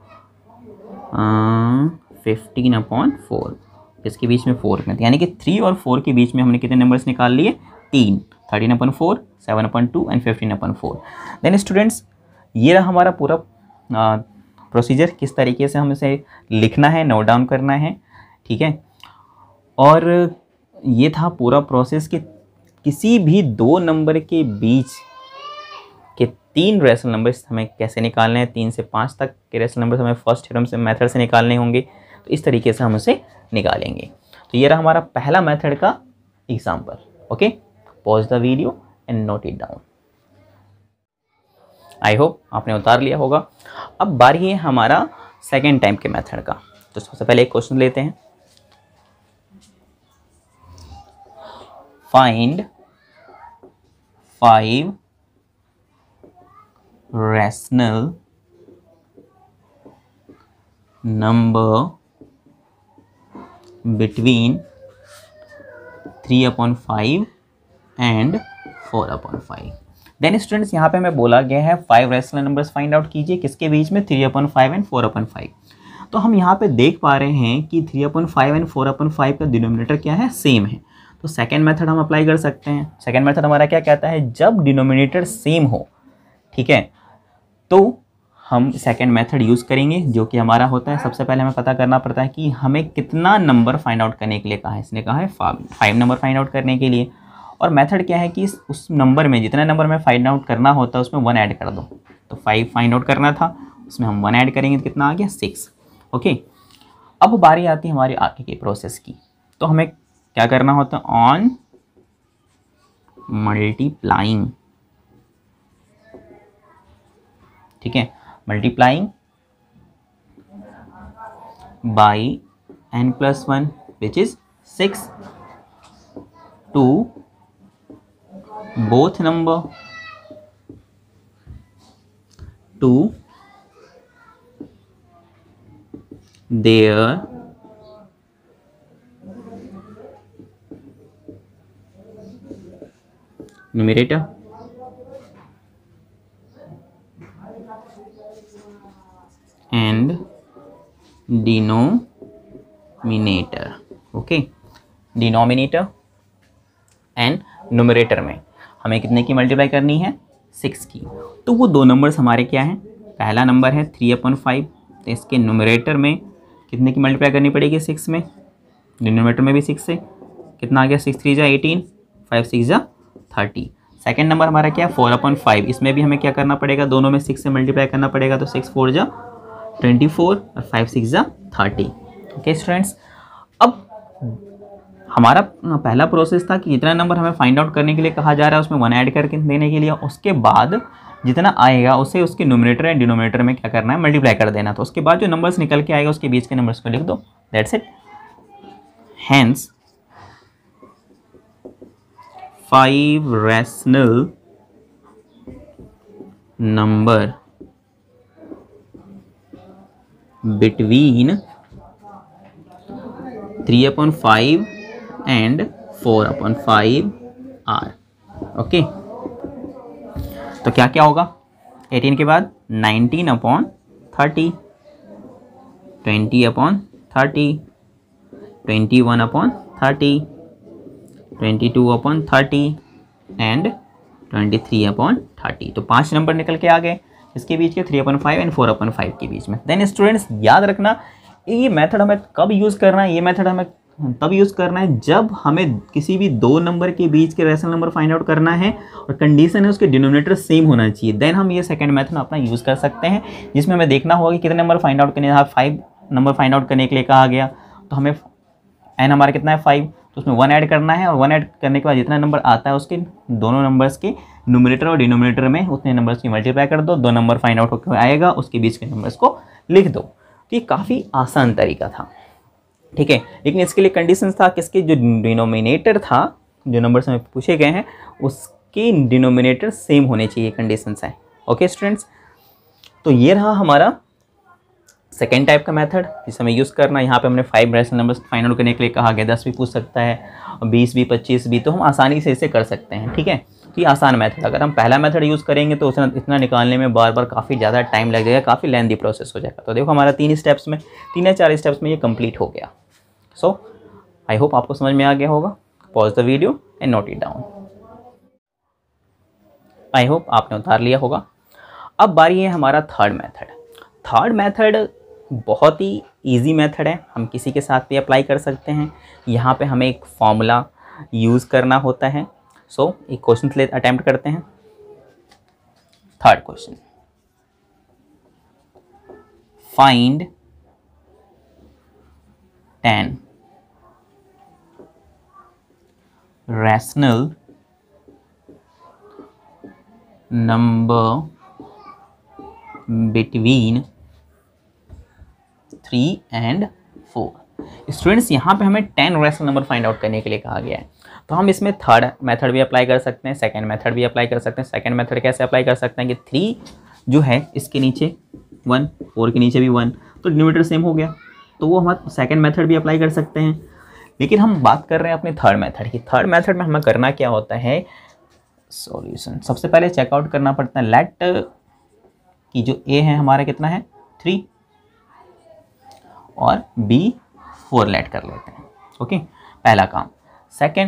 fifteen upon four, इसके बीच में फोर में, यानी कि थ्री और फोर के बीच में हमने कितने नंबर्स निकाल लिए, तीन, thirteen upon four, seven upon two and fifteen upon four. Then students, ये रहा हमारा पूरा प्रोसीजर, किस तरीके से हम इसे लिखना है, नोट डाउन करना है, ठीक है। और ये था पूरा प्रोसेस कि किसी भी दो नंबर के बीच के तीन रेशनल नंबर्स हमें कैसे निकालने हैं, तीन से पाँच तक के रेशनल नंबर्स हमें फर्स्ट थ्योरम से मेथड से निकालने होंगे, तो इस तरीके से हम उसे निकालेंगे। तो ये रहा हमारा पहला मेथड का example, okay. Pause the video and note it down. I hope आपने उतार लिया होगा। अब बारी है हमारा सेकेंड टाइम के मेथड का। तो सबसे पहले एक क्वेश्चन लेते हैं, find five rational number between three upon five and four upon five. Then students यहाँ पे हमें बोला गया है five rational numbers find out कीजिए, किसके बीच में, three upon five and four upon five. तो हम यहाँ पे देख पा रहे हैं कि three upon five and four upon five का डिनोमिनेटर क्या है, सेम है। तो सेकेंड मेथड हम अप्लाई कर सकते हैं। सेकेंड मेथड हमारा क्या कहता है, जब डिनोमिनेटर सेम हो, ठीक है, तो हम सेकेंड मेथड यूज़ करेंगे, जो कि हमारा होता है, सबसे पहले हमें पता करना पड़ता है कि हमें कितना नंबर फाइंड आउट करने के लिए कहा है। इसने कहा है फाइव नंबर फाइंड आउट करने के लिए, और मेथड क्या है कि उस नंबर में जितना नंबर में फाइंड आउट करना होता है उसमें वन ऐड कर दो। तो फाइव फाइंड आउट करना था, उसमें हम वन ऐड करेंगे तो कितना आ गया, सिक्स। ओके, अब बारी आती है हमारी आगे की प्रोसेस की। तो हमें क्या करना होता है, ऑन मल्टीप्लाइंग, ठीक है, multiplying by N plus one which is six to both number to their numerator and denominator। Okay, denominator and numerator में हमें कितने की मल्टीप्लाई करनी है, सिक्स की। तो वो दो नंबर्स हमारे क्या हैं, पहला नंबर है थ्री अपॉन फाइव, तो इसके न्यूमरेटर में कितने की मल्टीप्लाई करनी पड़ेगी, सिक्स में, डिनोमिनेटर में भी सिक्स से, कितना आ गया, सिक्स थ्री जा एटीन, फाइव सिक्स जा थर्टी। सेकेंड नंबर हमारा क्या है, फोर अपॉन फाइव, इसमें भी हमें क्या करना पड़ेगा, दोनों में सिक्स से मल्टीप्लाई करना पड़ेगा, तो सिक्स फोर जा ट्वेंटी फोर और फाइव सिक्स जा थर्टी। ओके स्टूडेंट्स, अब हमारा पहला प्रोसेस था कि जितना नंबर हमें फाइंड आउट करने के लिए कहा जा रहा है उसमें वन ऐड करके देने के लिए, उसके बाद जितना आएगा उसे उसके न्यूमरेटर एंड डिनोमिनेटर में क्या करना है, मल्टीप्लाई कर देना। तो उसके बाद जो नंबर्स निकल के आएगा उसके बीच के नंबर्स को लिख दो, दैट्स इट। Hence five rational number between three upon five and four upon five are. Okay, तो क्या क्या होगा, एटीन के बाद nineteen upon thirty, twenty upon thirty, twenty one upon thirty, twenty two upon thirty and twenty three upon thirty. तो पांच number निकल के आ गए, इसके बीच के three upon five and four upon five के बीच में। देन स्टूडेंट्स याद रखना, ये मेथड हमें कब यूज़ करना है, ये मेथड हमें तब यूज़ करना है जब हमें किसी भी दो नंबर के बीच के रैशनल नंबर फाइंड आउट करना है और कंडीशन है उसके डिनोमिनेटर सेम होना चाहिए। देन हम ये सेकंड मेथड अपना यूज़ कर सकते हैं, जिसमें हमें देखना होगा कि कितने नंबर फाइंड आउट करने, यहाँ फाइव नंबर फाइंड आउट करने के लिए कहा गया, तो हमें एन हमारा कितना है, फाइव, तो उसमें वन ऐड करना है, और वन ऐड करने के बाद जितना नंबर आता है उसके दोनों नंबर्स के न्यूमरेटर और डिनोमिनेटर में उतने नंबर्स की मल्टीप्लाई कर दो, दो नंबर फाइंड आउट होकर आएगा, उसके बीच के नंबर्स को लिख दो। तो ये काफ़ी आसान तरीका था, ठीक है। लेकिन इसके लिए कंडीशंस था, किसके जो डिनोमिनेटर था, जो नंबर्स हमें पूछे गए हैं उसके डिनोमिनेटर सेम होने चाहिए, कंडीशंस हैं। ओके स्टूडेंट्स, तो ये रहा हमारा सेकेंड टाइप का मेथड जिसे हमें यूज़ करना। यहाँ पे हमने five rational numbers find out करने के लिए कहा गया, दस भी पूछ सकता है, बीस भी, पच्चीस भी, तो हम आसानी से इसे कर सकते हैं, ठीक है। तो ये आसान मेथड, अगर हम पहला मेथड यूज़ करेंगे तो उसे इतना निकालने में बार बार काफ़ी ज़्यादा टाइम लग जाएगा, काफ़ी लेंथी प्रोसेस हो जाएगा। तो देखो हमारा तीन स्टेप्स में, तीन या चार स्टेप्स में ये कंप्लीट हो गया। सो आई होप आपको समझ में आ गया होगा। Pause the video and note it down. I hope आपने उतार लिया होगा। अब बारी है हमारा थर्ड मेथड। थर्ड मेथड बहुत ही इजी मेथड है, हम किसी के साथ भी अप्लाई कर सकते हैं। यहाँ पे हमें एक फॉर्मूला यूज़ करना होता है। सो so, एक क्वेश्चन ले अटेम्प्ट करते हैं। Third question, find ten rational number between three and four. Students यहाँ पे हमें ten rational number find out करने के लिए कहा गया है, तो हम इसमें थर्ड मेथड भी अप्लाई कर सकते हैं, सेकंड मेथड भी अप्लाई कर सकते हैं। सेकंड मेथड कैसे अप्लाई कर सकते हैं कि थ्री जो है इसके नीचे वन, फोर के नीचे भी वन, तो डिनोमिनेटर सेम हो गया, तो वो हम सेकंड मेथड भी अप्लाई कर सकते हैं। लेकिन हम बात कर रहे हैं अपने थर्ड मेथड की। थर्ड मेथड में हमें करना क्या होता है, सॉल्यूशन। सबसे पहले चेकआउट करना पड़ता है लेट की जो ए है हमारा कितना है थ्री और बी फोर लेट कर लेते हैं। ओके, पहला काम। सेकंड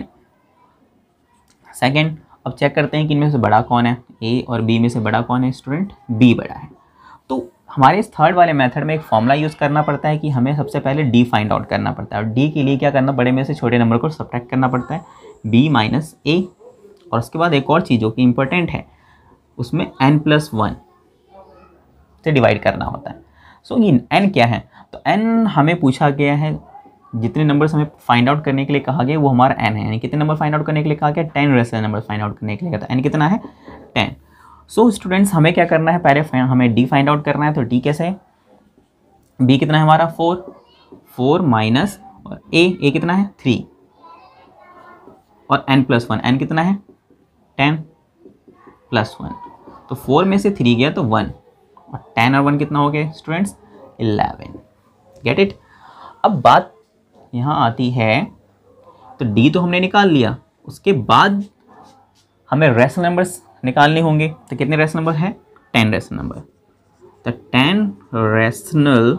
सेकंड अब चेक करते हैं कि इनमें से बड़ा कौन है, ए और बी में से बड़ा कौन है स्टूडेंट, बी बड़ा है। तो हमारे इस थर्ड वाले मेथड में एक फॉर्मूला यूज़ करना पड़ता है कि हमें सबसे पहले डी फाइंड आउट करना पड़ता है, और डी के लिए क्या करना, बड़े में से छोटे नंबर को सब्ट्रैक्ट करना पड़ता है, बी माइनस ए, और उसके बाद एक और चीज़ जो कि इंपॉर्टेंट है, उसमें एन प्लस वन से डिवाइड करना होता है। सो ये एन क्या है, तो एन हमें पूछा गया है, जितने नंबर्स हमें फाइंड आउट करने के लिए कहा गया वो हमारा एन है, यानी कितने नंबर फाइंड आउट करने के लिए कहा गया, ten rational number find out करने के लिए कहा था, एन कितना है टेन। सो स्टूडेंट्स हमें क्या करना है, पहले हमें डी फाइंड आउट करना है। तो डी कैसे है, बी कितना है हमारा फोर, फोर माइनस और ए ए कितना है थ्री, और एन प्लस वन, एन कितना है टेन प्लस वन, तो फोर में से थ्री गया तो वन, और टेन और वन कितना हो गया स्टूडेंट्स इलेवन। Get it. अब बात यहाँ आती है, तो डी तो हमने निकाल लिया, उसके बाद हमें रेशनल नंबर्स निकालने होंगे। तो कितने रेशनल नंबर हैं, टेन रेशनल नंबर। तो ten rational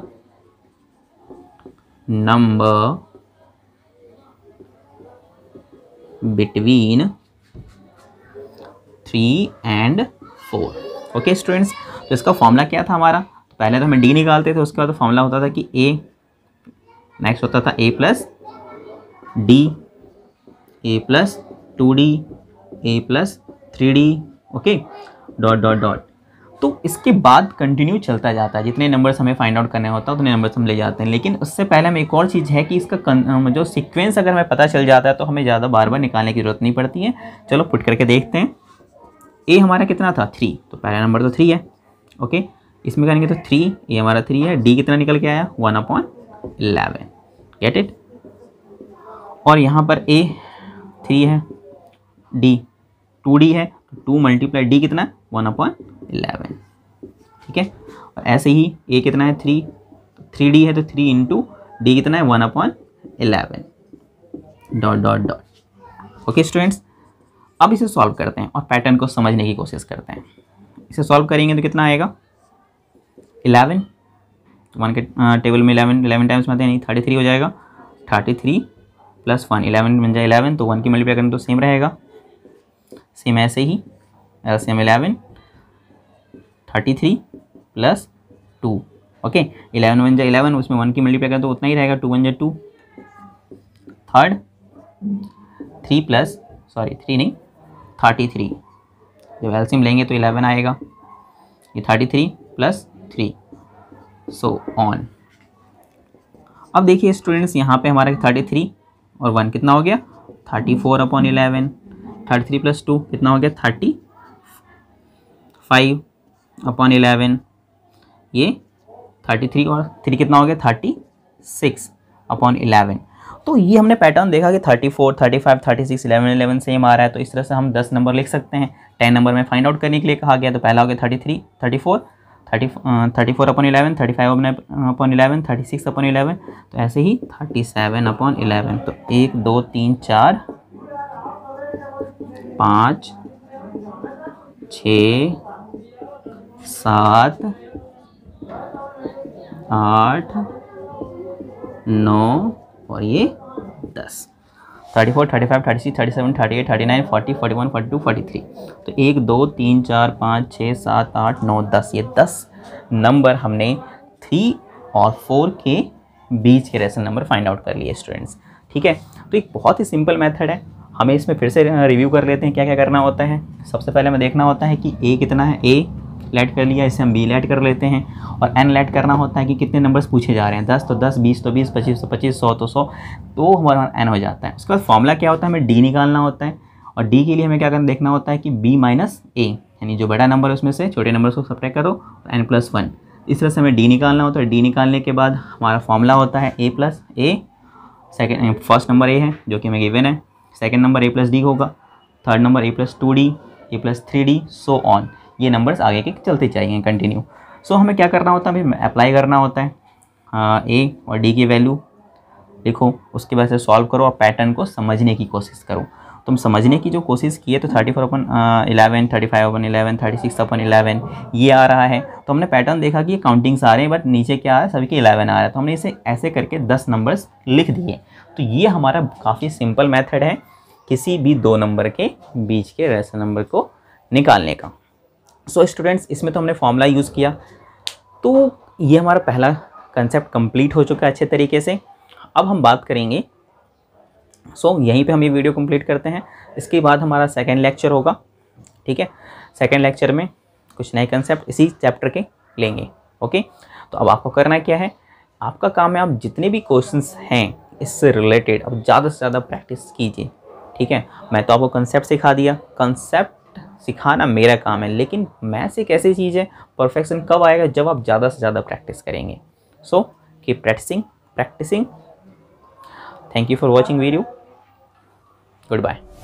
number between three and four. Okay students, तो इसका फॉर्मूला क्या था हमारा, तो पहले तो हमें डी निकालते थे, उसके बाद तो फॉर्मूला होता था कि ए, नेक्स्ट होता था a plus D, A plus two D, A plus three d, okay, dot dot dot. तो इसके बाद कंटिन्यू चलता जाता है, जितने नंबर्स हमें फाइंड आउट करने होता है उतने नंबर्स हम ले जाते हैं। लेकिन उससे पहले हमें एक और चीज़ है कि इसका जो सीक्वेंस अगर हमें पता चल जाता है तो हमें ज़्यादा बार बार निकालने की जरूरत नहीं पड़ती है। चलो पुट करके देखते हैं। ए हमारा कितना था थ्री, तो पहला नंबर तो थ्री है, ओके, इसमें करेंगे तो थ्री, ए हमारा थ्री है, डी कितना निकल के आया one upon eleven. Get it. और यहाँ पर ए थ्री है, डी टू डी है, तो टू मल्टीप्लाई डी कितना वन अपॉन इलेवन, ठीक है। और ऐसे ही ए कितना है थ्री, थ्री डी है तो थ्री इंटू डी कितना है one upon eleven, dot dot dot. Okay students, अब इसे सॉल्व करते हैं और पैटर्न को समझने की कोशिश करते हैं। इसे सॉल्व करेंगे तो कितना आएगा इलेवन, वन के टेबल में इलेवन इलेवन टाइम्स में आते हैं, नहीं थर्टी थ्री हो जाएगा, thirty three plus one, eleven बन जाए इलेवन, तो वन की मल्टीप्लाई करें तो सेम रहेगा, सेम ऐसे ही LCM eleven, thirty three plus two, okay, eleven बन जाए इलेवन, उसमें वन की मल्टीप्लाई करें तो उतना ही रहेगा, टू बन जाए two, third three plus sorry three नहीं थर्टी थ्री, जब एलसीएम लेंगे तो इलेवन आएगा, ये thirty three plus three, so on. अब देखिए स्टूडेंट्स, यहाँ पे हमारा थर्टी थ्री और वन कितना हो गया thirty four upon eleven, thirty three plus two कितना हो गया थर्टी फाइव अपॉन इलेवन, ये थर्टी थ्री और थ्री कितना हो गया थर्टी सिक्स अपॉन इलेवन। तो ये हमने पैटर्न देखा कि thirty four, thirty five, thirty six, eleven eleven same आ रहा है, तो इस तरह से हम दस नंबर लिख सकते हैं। टेन नंबर में फाइंड आउट करने के लिए कहा गया, तो पहला हो गया thirty three, thirty four, thirty thirty four upon eleven, thirty five upon eleven, thirty six upon eleven, तो ऐसे ही थर्टी सेवन अपॉन इलेवन। तो एक दो तीन चार पाँच छ सात आठ नौ और ये दस, thirty four, thirty five, thirty six, thirty seven, thirty eight, thirty nine, forty, forty one, forty two, forty three. तो एक दो तीन चार पाँच छः सात आठ नौ दस, ये दस नंबर हमने थ्री और फोर के बीच के रेशनल नंबर फाइंड आउट कर लिए स्टूडेंट्स, ठीक है। तो एक बहुत ही सिंपल मेथड है, हमें इसमें फिर से रिव्यू कर लेते हैं क्या क्या करना होता है। सबसे पहले हमें देखना होता है कि ए कितना है, ए लेट कर लिया, इसे हम बी लेट कर लेते हैं, और एन लेट करना होता है कि कितने नंबर्स पूछे जा रहे हैं, दस तो दस, बीस तो बीस, पच्चीस तो पच्चीस, सौ तो सौ, तो हमारा एन हो जाता है। उसके बाद फॉर्मूला क्या होता है, हमें डी निकालना होता है, और डी के लिए हमें क्या करना देखना होता है कि बी माइनस ए, यानी जो बड़ा नंबर है उसमें से छोटे नंबर को सब्ट्रैक्ट करो, एन प्लस वन, इस तरह से हमें डी निकालना होता है। डी निकालने के बाद हमारा फॉर्मूला होता है a plus a, second first number a है जो कि हमें गिवन है, second number a plus d होगा, third number a plus two D, A plus three D, so on, ये नंबर्स आगे के चलते चाहिए कंटिन्यू। सो so, हमें क्या करना होता है, हमें अप्लाई करना होता है ए और डी की वैल्यू लिखो, उसके बाद से सॉल्व करो और पैटर्न को समझने की कोशिश करो। तुम समझने की जो कोशिश की है तो thirty four upon eleven, thirty five upon eleven, thirty six upon eleven ये आ रहा है। तो हमने पैटर्न देखा कि ये काउंटिंग्स आ रहे हैं बट नीचे क्या है, सभी के इलेवन आ रहा है। तो हमने इसे ऐसे करके दस नंबर्स लिख दिए। तो ये हमारा काफ़ी सिंपल मेथड है किसी भी दो नंबर के बीच के रेशनल नंबर को निकालने का। सो so, स्टूडेंट्स इसमें तो हमने फॉर्मूला यूज़ किया। तो ये हमारा पहला कंसेप्ट कंप्लीट हो चुका है अच्छे तरीके से। अब हम बात करेंगे, सो so, यहीं पे हम ये वीडियो कंप्लीट करते हैं। इसके बाद हमारा सेकंड लेक्चर होगा, ठीक है। सेकंड लेक्चर में कुछ नए कंसेप्ट इसी चैप्टर के लेंगे, ओके। तो अब आपको करना क्या है, आपका काम है आप जितने भी क्वेश्चंस हैं इससे रिलेटेड अब ज़्यादा से ज़्यादा प्रैक्टिस कीजिए, ठीक है। मैं तो आपको कंसेप्ट सिखा दिया, कंसेप्ट सिखाना मेरा काम है, लेकिन मैथ्स एक ऐसी चीज़ है, परफेक्शन कब आएगा, जब आप ज़्यादा से ज़्यादा प्रैक्टिस करेंगे। So keep practicing practicing. Thank you for watching video. Goodbye.